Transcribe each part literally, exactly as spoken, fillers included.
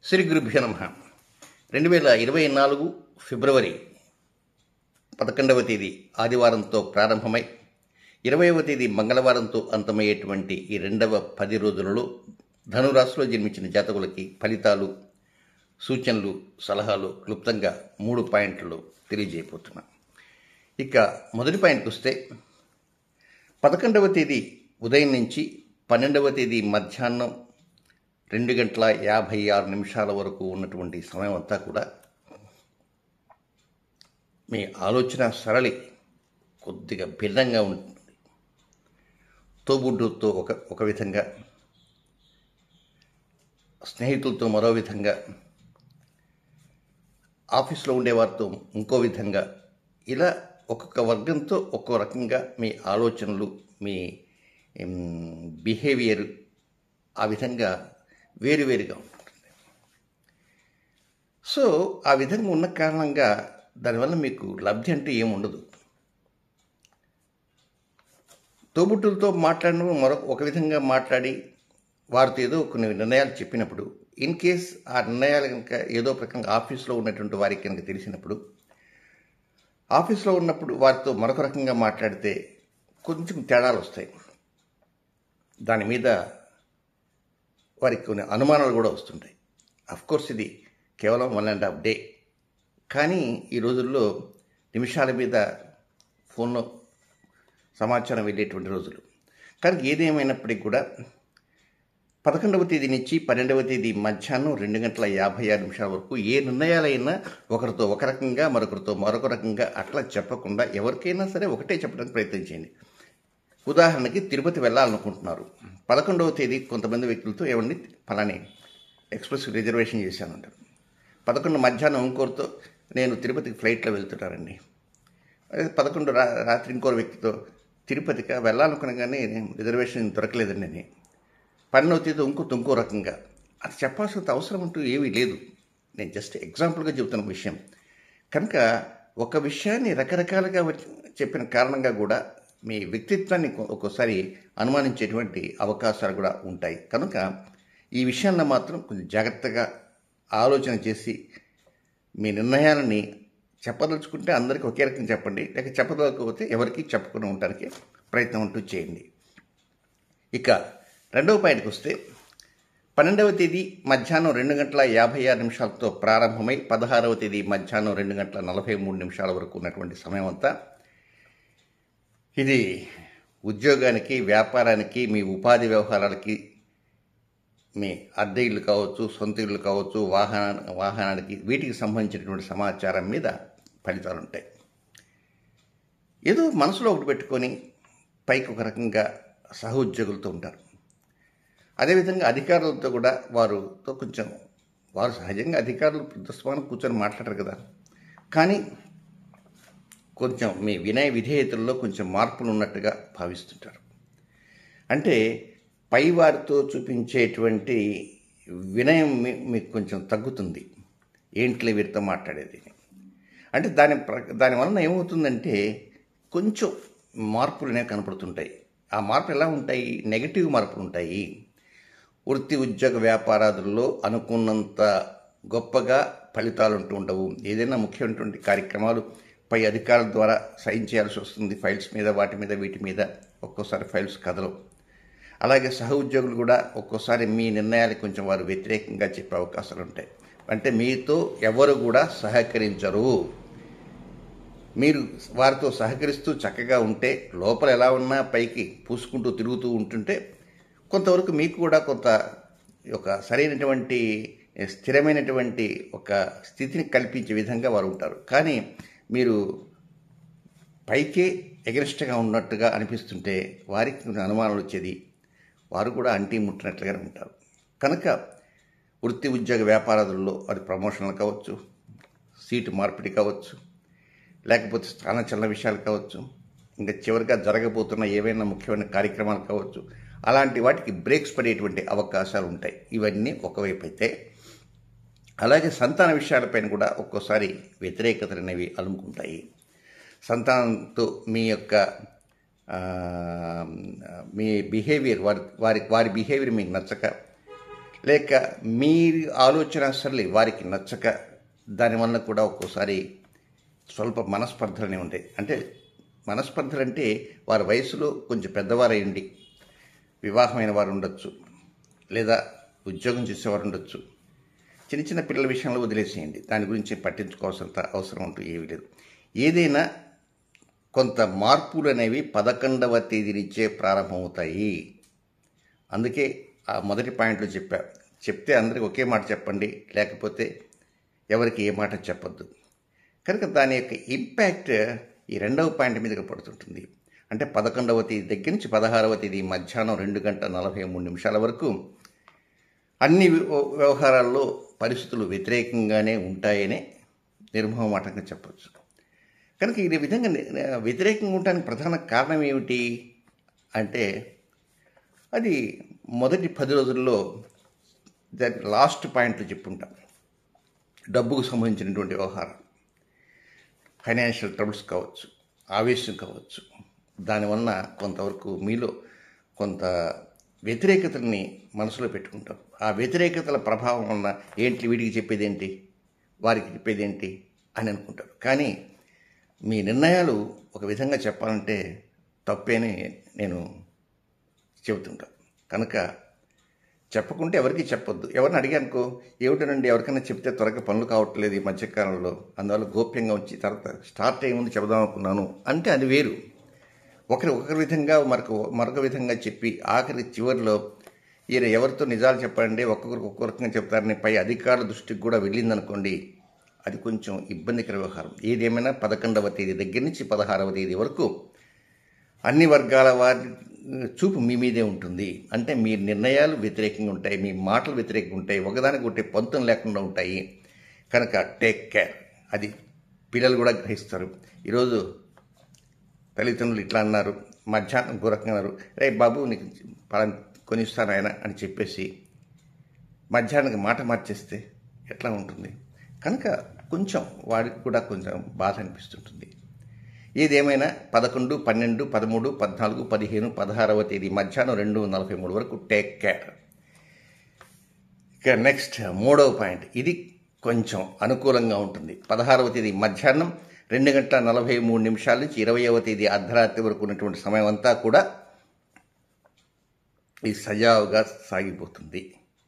శ్రీ గురుభ్యో నమః. రెండు వేల ఇరవై నాలుగు ఫిబ్రవరి పదకొండవ తేదీ ఆదివారంతో ప్రారంభమై ఇరవైవ తేదీ మంగళవారంతో అంతమయ్యేటువంటి ఈ రెండవ పది రోజులలో ధనురాశిలో జన్మించిన జాతకులకి ఫలితాలు, సూచనలు, సలహాలు క్లుప్తంగా మూడు పాయింట్లు తెలియజేయబోతున్నాను. ఇక మొదటి పాయింట్కి వస్తే, పదకొండవ తేదీ ఉదయం నుంచి పన్నెండవ తేదీ మధ్యాహ్నం రెండు గంటల యాభై ఆరు నిమిషాల వరకు ఉన్నటువంటి సమయం అంతా కూడా మీ ఆలోచన సరళి కొద్దిగా భిన్నంగా ఉంటుంది. తోబుడ్డుతో ఒక ఒక విధంగా, స్నేహితులతో మరో విధంగా, ఆఫీస్లో ఉండేవారితో ఇంకో విధంగా, ఇలా ఒక్కొక్క వర్గంతో ఒక్కో రకంగా మీ ఆలోచనలు, మీ బిహేవియర్ ఆ విధంగా వేరువేరుగా ఉంటుంది. సో ఆ విధంగా ఉన్న కారణంగా దానివల్ల మీకు లబ్ధి అంటే ఏముండదు. తోబుట్టులతో మాట్లాడిన మరొక ఒక విధంగా మాట్లాడి వారితో ఏదో కొన్ని నిర్ణయాలు చెప్పినప్పుడు, ఇన్ కేస్ ఆ నిర్ణయాలు కనుక ఏదో ప్రకారంగా ఆఫీస్లో ఉన్నటువంటి వారికి కనుక తెలిసినప్పుడు, ఆఫీస్లో ఉన్నప్పుడు వారితో మరొక రకంగా మాట్లాడితే కొంచెం తేడాలు వస్తాయి. దాని మీద వారికి కొన్ని అనుమానాలు కూడా వస్తుంటాయి. అఫ్కోర్స్ ఇది కేవలం వన్ అండ్ హాఫ్ డే, కానీ ఈ రోజుల్లో నిమిషాల మీద ఫోన్లో సమాచారం వెళ్ళేటువంటి రోజులు. కానీ ఏదేమైనప్పటికీ కూడా పదకొండవ తేదీ నుంచి పన్నెండవ తేదీ మధ్యాహ్నం రెండు గంటల యాభై ఆరు నిమిషాల వరకు ఏ నిర్ణయాలైనా ఒకరితో ఒక రకంగా, మరొకరితో మరొక రకంగా అట్లా చెప్పకుండా ఎవరికైనా సరే ఒకటే చెప్పడానికి ప్రయత్నం చేయండి. ఉదాహరణకి తిరుపతి వెళ్ళాలనుకుంటున్నారు. పదకొండవ తేదీ కొంతమంది వ్యక్తులతో ఏమండి ఫలాని ఎక్స్ప్రెస్ రిజర్వేషన్ చేశానంటారు. పదకొండు మధ్యాహ్నం ఇంకోరితో నేను తిరుపతికి ఫ్లైట్లో వెళ్తున్నానండి. అదే పదకొండు రా రాత్రి ఇంకోరు వ్యక్తితో తిరుపతికి వెళ్ళాలనుకున్నా కానీ రిజర్వేషన్ దొరకలేదండి అని. పన్నెండవ తేదీ ఇంకో ఇంకో రకంగా అది చెప్పాల్సిన అవసరం అంటూ ఏమీ లేదు. నేను జస్ట్ ఎగ్జాంపుల్గా చెబుతున్న విషయం కనుక ఒక విషయాన్ని రకరకాలుగా చెప్పిన కారణంగా కూడా మీ వ్యక్తిత్వాన్ని ఒక్కోసారి అనుమానించేటువంటి అవకాశాలు కూడా ఉంటాయి. కనుక ఈ విషయాల్లో మాత్రం కొంచెం జాగ్రత్తగా ఆలోచన చేసి మీ నిర్ణయాలని చెప్పదలుచుకుంటే అందరికీ ఒకే రకంగా చెప్పండి, లేక చెప్పదలుచుకోకపోతే ఎవరికి చెప్పకుండా ఉండడానికి ప్రయత్నం అంటూ చేయండి. ఇక రెండవ పాయింట్కి వస్తే, పన్నెండవ తేదీ మధ్యాహ్నం రెండు గంటల యాభై ఆరు నిమిషాలతో ప్రారంభమై పదహారవ తేదీ మధ్యాహ్నం రెండు గంటల నలభై మూడు నిమిషాల వరకు ఉన్నటువంటి సమయం అంతా ఇది ఉద్యోగానికి, వ్యాపారానికి, మీ ఉపాధి వ్యవహారాలకి, మీ అద్దె ఇళ్ళు కావచ్చు, సొంత ఇళ్ళు కావచ్చు, వాహన వాహనానికి వీటికి సంబంధించినటువంటి సమాచారం మీద ఫలితాలు ఉంటాయి. ఏదో మనసులో ఒకటి పెట్టుకొని పైకి ఒక రకంగా సహోద్యోగులతో ఉంటారు. అదేవిధంగా అధికారులతో కూడా వారితో కొంచెం, వారు సహజంగా అధికారులు ప్రస్తుతం కూర్చొని మాట్లాడరు కదా, కానీ కొంచెం మీ వినయ విధేయతల్లో కొంచెం మార్పులు ఉన్నట్టుగా భావిస్తుంటారు. అంటే పై వారితో చూపించేటువంటి వినయం మీకు కొంచెం తగ్గుతుంది. ఏంట్లే వీరితో మాట్లాడేది అంటే దాని దానివలన ఏమవుతుందంటే కొంచెం మార్పులు అనేవి కనపడుతుంటాయి. ఆ మార్పులు ఎలా ఉంటాయి? నెగటివ్ మార్పులు ఉంటాయి. వృత్తి, ఉద్యోగ, వ్యాపారాదుల్లో అనుకున్నంత గొప్పగా ఫలితాలు ఉంటూ ఉండవు. ఏదైనా ముఖ్యమైనటువంటి కార్యక్రమాలు పై అధికారుల ద్వారా సైన్ చేయాల్సి వస్తుంది ఫైల్స్ మీద, వాటి మీద, వీటి మీద. ఒక్కోసారి ఫైల్స్ కదలవు. అలాగే సహ ఉద్యోగులు కూడా ఒక్కోసారి మీ నిర్ణయాలకు కొంచెం వారు వ్యతిరేకంగా చెప్పే అవకాశాలు ఉంటాయి. అంటే మీతో ఎవరు కూడా సహకరించరు. మీరు వారితో సహకరిస్తూ చక్కగా ఉంటే, లోపల ఎలా ఉన్నా పైకి పూసుకుంటూ తిరుగుతూ ఉంటుంటే కొంతవరకు మీకు కూడా కొంత ఒక సరైనటువంటి స్థిరమైనటువంటి ఒక స్థితిని కల్పించే విధంగా వారు ఉంటారు. కానీ మీరు పైకే ఎగనిస్ట్గా ఉన్నట్టుగా అనిపిస్తుంటే వారికి కొంచెం అనుమానాలు వచ్చేది, వారు కూడా అంటీ ముట్టినట్లుగానే ఉంటారు. కనుక వృత్తి, ఉద్యోగ, వ్యాపారాదుల్లో అది ప్రమోషన్లు కావచ్చు, సీటు మార్పిడి కావచ్చు, లేకపోతే స్థానచలన విషయాలు కావచ్చు, ఇంకా చివరిగా జరగబోతున్న ఏవైనా ముఖ్యమైన కార్యక్రమాలు కావచ్చు, అలాంటి వాటికి బ్రేక్స్ పడేటువంటి అవకాశాలు ఉంటాయి. ఇవన్నీ ఒకవైపు అయితే, అలాగే సంతాన విషయాలపైన కూడా ఒక్కోసారి వ్యతిరేకతలు అనేవి అలుముకుంటాయి. సంతానంతో మీ యొక్క మీ బిహేవియర్, వారి వారి వారి బిహేవియర్ మీకు నచ్చక, లేక మీ ఆలోచన సరళి వారికి నచ్చక దానివల్ల కూడా ఒక్కోసారి స్వల్ప మనస్పర్ధలనే ఉంటాయి. అంటే మనస్పర్ధలు అంటే వారి వయసులో కొంచెం పెద్దవారయ్యండి, వివాహమైన వారు ఉండొచ్చు, లేదా ఉద్యోగం చేసేవారు ఉండొచ్చు. చిన్న చిన్న పిల్లల విషయంలో వదిలేసేయండి, దాని గురించి పట్టించుకోవాల్సినంత అవసరం అంటూ ఏమీ లేదు. ఏదైనా కొంత మార్పులు అనేవి పదకొండవ తేదీ నుంచే ప్రారంభమవుతాయి. అందుకే ఆ మొదటి పాయింట్లో చెప్పా, చెప్తే అందరికీ ఒకే మాట చెప్పండి, లేకపోతే ఎవరికి ఏ మాట చెప్పొద్దు. కనుక దాని యొక్క ఇంపాక్ట్ ఈ రెండవ పాయింట్ మీదకి పడుతుంటుంది. అంటే పదకొండవ తేదీ దగ్గర నుంచి పదహారవ తేదీ మధ్యాహ్నం రెండు గంటల నలభై మూడు నిమిషాల వరకు అన్ని వ్యవహారాల్లో పరిస్థితులు వ్యతిరేకంగానే ఉంటాయనే నిర్మోహమాటంగా చెప్పవచ్చు. కనుక ఈ విధంగా వ్యతిరేకంగా ఉండడానికి ప్రధాన కారణం ఏమిటి అంటే, అది మొదటి పది రోజుల్లో దాని లాస్ట్ పాయింట్లు చెప్పుంటాం. డబ్బుకు సంబంధించినటువంటి వ్యవహారం, ఫైనాన్షియల్ ట్రబుల్స్ కావచ్చు, ఆవేశం కావచ్చు, దానివల్ల కొంతవరకు మీలో కొంత వ్యతిరేకతల్ని మనసులో పెట్టుకుంటారు. ఆ వ్యతిరేకతల ప్రభావం వల్ల ఏంటి వీటికి చెప్పేది ఏంటి, వారికి చెప్పేది ఏంటి అని అనుకుంటారు. కానీ మీ నిర్ణయాలు ఒక విధంగా చెప్పాలంటే తప్పేని నేను చెబుతుంటాను. కనుక చెప్పకుంటే ఎవరికి చెప్పొద్దు. ఎవరిని అడిగానుకో, ఏమిటనండి ఎవరికైనా చెప్తే త్వరగా పనులు కావట్లేదు ఈ మధ్యకాలంలో, అందువల్ల గోప్యంగా వచ్చి తర్వాత స్టార్ట్ అయ్యే ముందు చెబుదాం అనుకున్నాను అంటే అది వేరు. ఒకరి ఒకరి విధంగా మరొక మరొక విధంగా చెప్పి ఆఖరి చివరిలో ఈయన ఎవరితో నిజాలు చెప్పండి ఒక్కొక్కరికి ఒక్కొక్క రకంగా చెప్తారని పై అధికారుల దృష్టికి కూడా వెళ్ళిందనుకోండి, అది కొంచెం ఇబ్బందికర వ్యవహారం. ఏదేమైనా పదకొండవ తేదీ దగ్గర నుంచి పదహారవ తేదీ వరకు అన్ని వర్గాల వారి చూపు మీ మీదే ఉంటుంది. అంటే మీ నిర్ణయాలు వ్యతిరేకంగా ఉంటాయి, మీ మాటలు వ్యతిరేకంగా ఉంటాయి, ఒకదానికి ఒకటి పొంతం లేకుండా ఉంటాయి. కనుక టేక్ కేర్. అది పిల్లలు కూడా గ్రహిస్తారు. ఈరోజు తల్లిదండ్రులు ఇట్లా అన్నారు, మధ్యాహ్నం గురకంగా అన్నారు, రే బాబు నీకు పలానా కొనిస్తాను ఆయన అని చెప్పేసి మధ్యాహ్నానికి మాట మార్చేస్తే ఎట్లా ఉంటుంది? కనుక కొంచెం వాడికి కూడా కొంచెం బాధ అనిపిస్తుంటుంది. ఏదేమైనా పదకొండు పన్నెండు పదమూడు పద్నాలుగు పదిహేను పదహారవ తేదీ మధ్యాహ్నం రెండు నలభై మూడు వరకు టేక్ కేర్. ఇక నెక్స్ట్ మూడవ పాయింట్, ఇది కొంచెం అనుకూలంగా ఉంటుంది. పదహారవ తేదీ మధ్యాహ్నం రెండు గంటల నలభై మూడు నిమిషాల నుంచి ఇరవైవ తేదీ అర్ధరాత్రి వరకు ఉన్నటువంటి సమయం అంతా కూడా ఇది సజావుగా సాగిపోతుంది.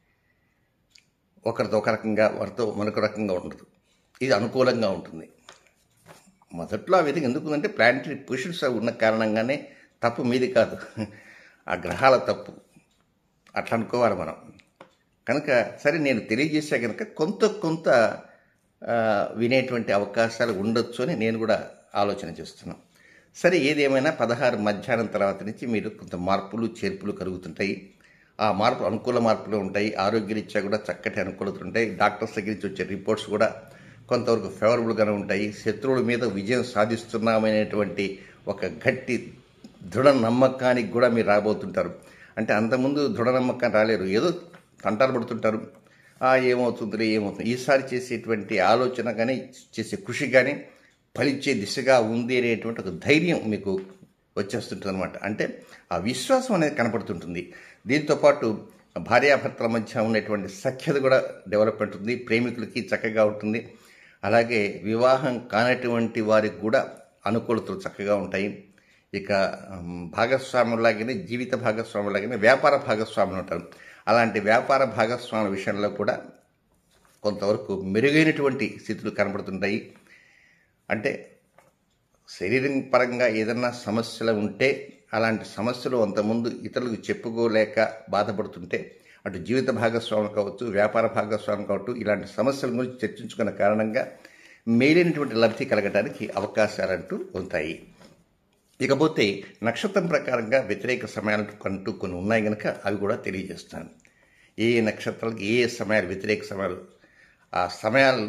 ఒకరితో ఒక రకంగా, వారితో మరొక రకంగా ఉండదు. ఇది అనుకూలంగా ఉంటుంది. మొదట్లో ఆ విధంగా ఎందుకుందంటే ప్లానటరీ పొజిషన్స్ ఉన్న కారణంగానే, తప్పు మీది కాదు, ఆ గ్రహాల తప్పు, అట్లా అనుకోవాలి మనం. కనుక సరే నేను తెలియజేసా కనుక కొంత కొంత వినేటువంటి అవకాశాలు ఉండొచ్చు అని నేను కూడా ఆలోచన చేస్తున్నాను. సరే ఏదేమైనా పదహారు మధ్యాహ్నం తర్వాత నుంచి మీరు కొంత మార్పులు చేర్పులు కలుగుతుంటాయి. ఆ మార్పు అనుకూల మార్పులు ఉంటాయి. ఆరోగ్యరీత్యా కూడా చక్కటి అనుకూలతలు ఉంటాయి. డాక్టర్స్ దగ్గర నుంచి వచ్చే రిపోర్ట్స్ కూడా కొంతవరకు ఫేవరబుల్గానే ఉంటాయి. శత్రువుల మీద విజయం సాధిస్తున్నామనేటువంటి ఒక గట్టి దృఢ నమ్మకానికి కూడా మీరు రాబోతుంటారు. అంటే అంతకుముందు దృఢ నమ్మకం రాలేరు, ఏదో తంటాలు పడుతుంటారు, ఏమవుతుందిలే ఏమవుతుంది. ఈసారి చేసేటువంటి ఆలోచన కానీ చేసే కృషి కానీ ఫలించే దిశగా ఉంది అనేటువంటి ఒక ధైర్యం మీకు వచ్చేస్తుంటుంది అనమాట. అంటే ఆ విశ్వాసం అనేది కనపడుతుంటుంది. దీంతోపాటు భార్యాభర్తల మధ్య ఉన్నటువంటి సఖ్యత కూడా డెవలప్మెంట్ ఉంది, ప్రేమికులకి చక్కగా ఉంటుంది. అలాగే వివాహం కానటువంటి వారికి కూడా అనుకూలతలు చక్కగా ఉంటాయి. ఇక భాగస్వాములాగానే జీవిత భాగస్వాములాగానే వ్యాపార భాగస్వాములు ఉంటారు. అలాంటి వ్యాపార భాగస్వాముల విషయంలో కూడా కొంతవరకు మెరుగైనటువంటి స్థితులు కనబడుతుంటాయి. అంటే శరీరం పరంగా ఏదన్నా సమస్యలు ఉంటే, అలాంటి సమస్యలు అంతకుముందు ఇతరులకు చెప్పుకోలేక బాధపడుతుంటే, అటు జీవిత భాగస్వాములు కావచ్చు, వ్యాపార భాగస్వాములు కావచ్చు, ఇలాంటి సమస్యల గురించి చర్చించుకున్న కారణంగా మేలైనటువంటి లబ్ధి కలగడానికి అవకాశాలంటూ ఉంటాయి. ఇకపోతే నక్షత్రం ప్రకారంగా వ్యతిరేక సమయాలు అంటూ కొన్ని ఉన్నాయి కనుక అవి కూడా తెలియజేస్తాను. ఏ ఏ నక్షత్రాలకు ఏ ఏ సమయాలు వ్యతిరేక సమయాలు, ఆ సమయాలు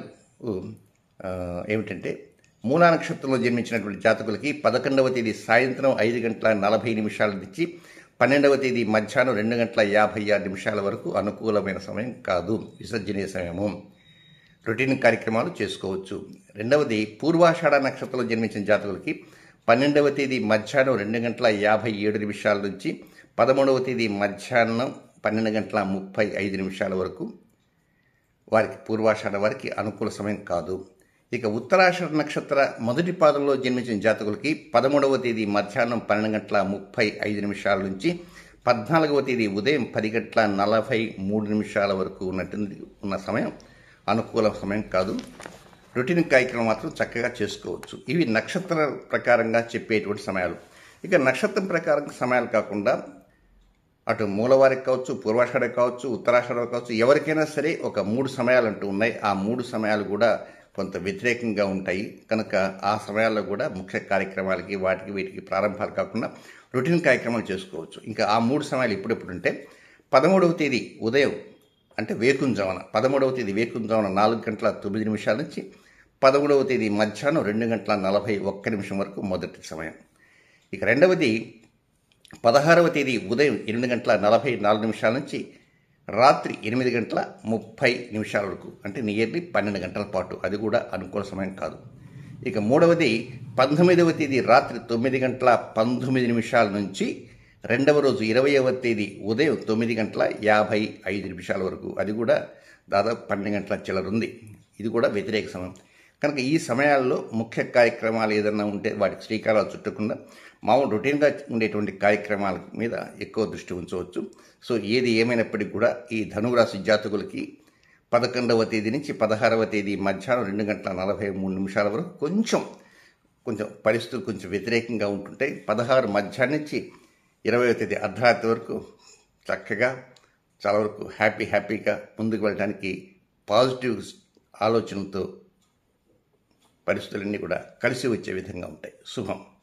ఏమిటంటే, మూలా నక్షత్రంలో జన్మించినటువంటి జాతకులకి పదకొండవ తేదీ సాయంత్రం ఐదు గంటల నలభై నిమిషాల నుంచి పన్నెండవ తేదీ మధ్యాహ్నం రెండు గంటల యాభై ఆరు నిమిషాల వరకు అనుకూలమైన సమయం కాదు, విసర్జనీయ సమయము. రొటీన్ కార్యక్రమాలు చేసుకోవచ్చు. రెండవది పూర్వాషాఢ నక్షత్రంలో జన్మించిన జాతకులకి పన్నెండవ తేదీ మధ్యాహ్నం రెండు గంటల యాభై ఏడు నిమిషాల నుంచి పదమూడవ తేదీ మధ్యాహ్నం పన్నెండు గంటల ముప్పై ఐదు నిమిషాల వరకు వారికి పూర్వాషాఢ వారికి అనుకూల సమయం కాదు. ఇక ఉత్తరాషాఢ నక్షత్ర మొదటి పాదంలో జన్మించిన జాతకులకి పదమూడవ తేదీ మధ్యాహ్నం పన్నెండు గంటల ముప్పై ఐదు నిమిషాల నుంచి పద్నాలుగవ తేదీ ఉదయం పది గంటల నలభై మూడు నిమిషాల వరకు ఉన్నటువంటి ఉన్న సమయం అనుకూల సమయం కాదు. రొటీన్ కార్యక్రమం మాత్రం చక్కగా చేసుకోవచ్చు. ఇవి నక్షత్ర ప్రకారంగా చెప్పేటువంటి సమయాలు. ఇక నక్షత్రం ప్రకారం సమయాలు కాకుండా అటు మూలవారికి కావచ్చు, పూర్వాషాఢ కావచ్చు, ఉత్తరాషాఢ కావచ్చు, ఎవరికైనా సరే ఒక మూడు సమయాలు అంటూ ఉన్నాయి. ఆ మూడు సమయాలు కూడా కొంత వ్యతిరేకంగా ఉంటాయి కనుక ఆ సమయాల్లో కూడా ముఖ్య కార్యక్రమాలకి వాటికి వీటికి ప్రారంభాలు కాకుండా రొటీన్ కార్యక్రమాలు చేసుకోవచ్చు. ఇంకా ఆ మూడు సమయాలు ఎప్పుడెప్పుడు అంటే పదమూడవ తేదీ ఉదయం అంటే వేకుంజామున పదమూడవ తేదీ వేకుంజామున నాలుగు గంటల తొమ్మిది నిమిషాల నుంచి పదమూడవ తేదీ మధ్యాహ్నం రెండు గంటల నలభై ఒక్క నిమిషం వరకు మొదటి సమయం. ఇక రెండవది పదహారవ తేదీ ఉదయం ఎనిమిది గంటల నలభై నాలుగు నిమిషాల నుంచి రాత్రి ఎనిమిది గంటల ముప్పై నిమిషాల వరకు అంటే నియర్లీ పన్నెండు గంటల పాటు, అది కూడా అనుకూల సమయం కాదు. ఇక మూడవది పంతొమ్మిదవ తేదీ రాత్రి తొమ్మిది గంటల పంతొమ్మిది నిమిషాల నుంచి రెండవ రోజు ఇరవైవ తేదీ ఉదయం తొమ్మిది గంటల యాభై ఐదు నిమిషాల వరకు, అది కూడా దాదాపు పన్నెండు గంటల చిల్లర ఉంది. ఇది కూడా వ్యతిరేక సమయం కనుక ఈ సమయాల్లో ముఖ్య కార్యక్రమాలు ఏదైనా ఉంటే వాటికి శ్రీకారాలు చుట్టకుండా మామూలు రొటీన్గా ఉండేటువంటి కార్యక్రమాల మీద ఎక్కువ దృష్టి ఉంచవచ్చు. సో ఏది ఏమైనప్పటికీ కూడా ఈ ధనురాశి జాతకులకి పదకొండవ తేదీ నుంచి పదహారవ తేదీ మధ్యాహ్నం రెండు గంటల నలభై మూడు నిమిషాల వరకు కొంచెం కొంచెం పరిస్థితులు కొంచెం వ్యతిరేకంగా ఉంటుంటాయి. పదహారు మధ్యాహ్నం నుంచి ఇరవైవ తేదీ అర్ధరాత్రి వరకు చక్కగా చాలా వరకు హ్యాపీ హ్యాపీగా ముందుకు వెళ్ళడానికి పాజిటివ్ ఆలోచనలతో పరిస్థితులన్నీ కూడా కలిసి వచ్చే విధంగా ఉంటాయి. శుభం.